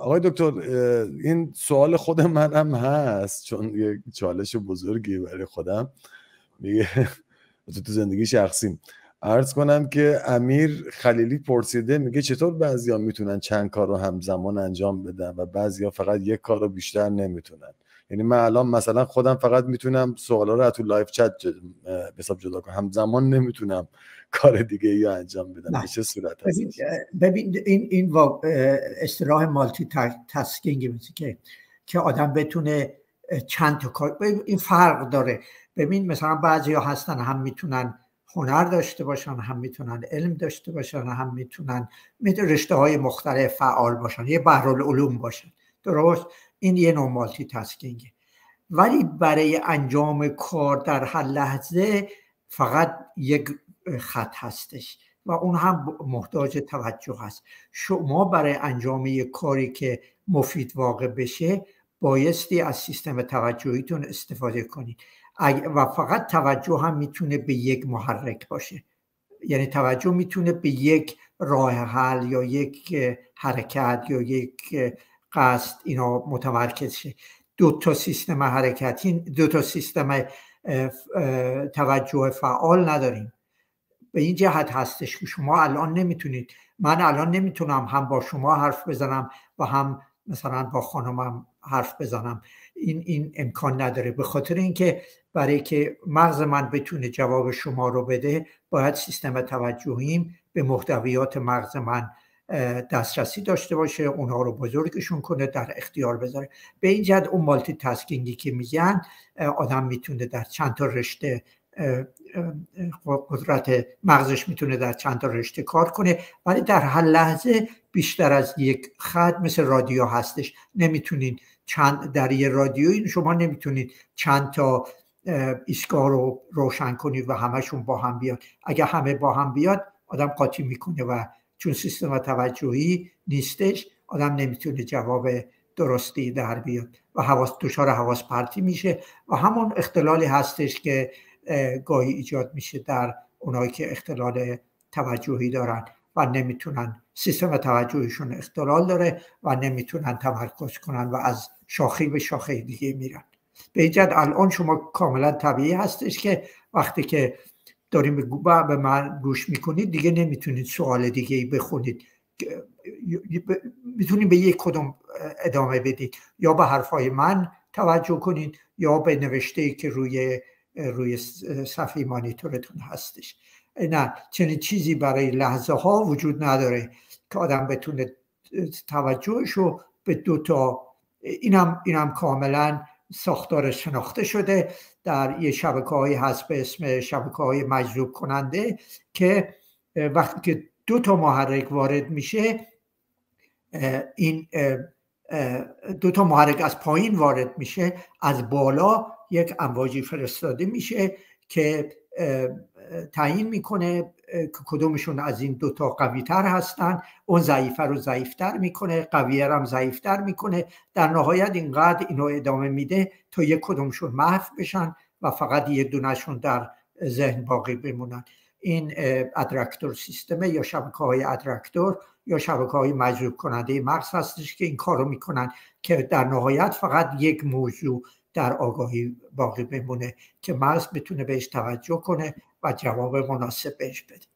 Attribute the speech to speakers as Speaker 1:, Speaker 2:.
Speaker 1: آقای دکتر این سوال خود منم هست، چون یه چالش بزرگی برای خودم. میگه تو زندگی شخصیم عرض کنم که امیر خلیلی پرسیده، میگه چطور بعضیا میتونن چند کار رو همزمان انجام بدن و بعضیا فقط یک کار رو بیشتر نمیتونن. یعنی من الان مثلا خودم فقط میتونم سوالا رو تو لایو چت حساب جدا کنم، همزمان نمیتونم کار دیگه یا انجام بدم. به چه صورت هست؟
Speaker 2: ببین این اصطلاح مالتی تاسکینگ که آدم بتونه چند تا کار، این فرق داره. ببین مثلا بعضیا هستن هم میتونن هنر داشته باشن، هم میتونن علم داشته باشن، هم میتونن رشته های مختلف فعال باشن، یه بحرالعلوم باشن. درست؟ این یه نوع مالتی تاسکینگه. ولی برای انجام کار در هر لحظه فقط یک خط هستش و اون هم محتاج توجه هست. شما برای انجام یک کاری که مفید واقع بشه بایستی از سیستم توجهیتون استفاده کنید و فقط توجه هم میتونه به یک محرک باشه. یعنی توجه میتونه به یک راه حل یا یک حرکت یا یک قصد اینا متمرکز شه. دو تا سیستم حرکتی، دو تا سیستم توجه فعال نداریم. به این جهت هستش که شما الان نمیتونید، من الان نمیتونم هم با شما حرف بزنم و هم مثلا با خانمم حرف بزنم. این امکان نداره، به خاطر اینکه برای که مغز من بتونه جواب شما رو بده باید سیستم توجهیم به محتویات مغز من دسترسی داشته باشه، اونها رو بزرگشون کنه، در اختیار بذاره. به این جهت اون مالتی تاسکینگی که میگن آدم میتونه در چند تا رشته، قدرت مغزش میتونه در چند تا رشته کار کنه، ولی در هر لحظه بیشتر از یک خط مثل رادیو هستش. نمیتونید در یه رادیویی شما نمیتونید چند تا ایستگاه رو روشن کنید و همشون با هم بیاد. اگه همه با هم بیاد آدم قاطی میکنه و چون سیستم توجهی نیستش آدم نمیتونه جواب درستی در بیاد و دچار حواس پرتی میشه و همون اختلالی هستش که گاهی ایجاد میشه در اونایی که اختلال توجهی دارن و نمیتونن، سیستم توجهیشون اختلال داره و نمیتونن تمرکز کنن و از شاخه به شاخه دیگه میرن. به ایجاد الان شما کاملا طبیعی هستش که وقتی که داریم به من گوش میکنید دیگه نمیتونید سوال دیگه بخونید، میتونید به یک کدوم ادامه بدید، یا به حرفای من توجه کنید یا به نوشته‌ای که روی صفحه مانیتورتون هستش. نه، چنین چیزی برای لحظه ها وجود نداره که آدم بتونه توجهشو به دو تا، اینم کاملا ساختارش شناخته شده. در یه شبکه‌هایی هست به اسم شبکه‌های مجذوب کننده که وقتی که دو تا محرک وارد میشه، این دو تا محرک از پایین وارد میشه، از بالا یک امواجی فرستاده میشه که تعیین میکنه که کدومشون از این دوتا قوی تر هستن. اون ضعیفه رو ضعیفتر میکنه، قویه رو هم ضعیفتر میکنه. در نهایت اینقدر اینو ادامه میده تا یک کدومشون محو بشن و فقط یه دونشون در ذهن باقی بمونن. این ادرکتور سیستمه یا شبکه‌های ادرکتور یا شبکه‌های مجذوب کننده مغز هستش که این کارو میکنن که در نهایت فقط یک موضوع در آگاهی باقی بمونه که مغز بتونه بهش توجه کنه و جواب مناسب بهش بده.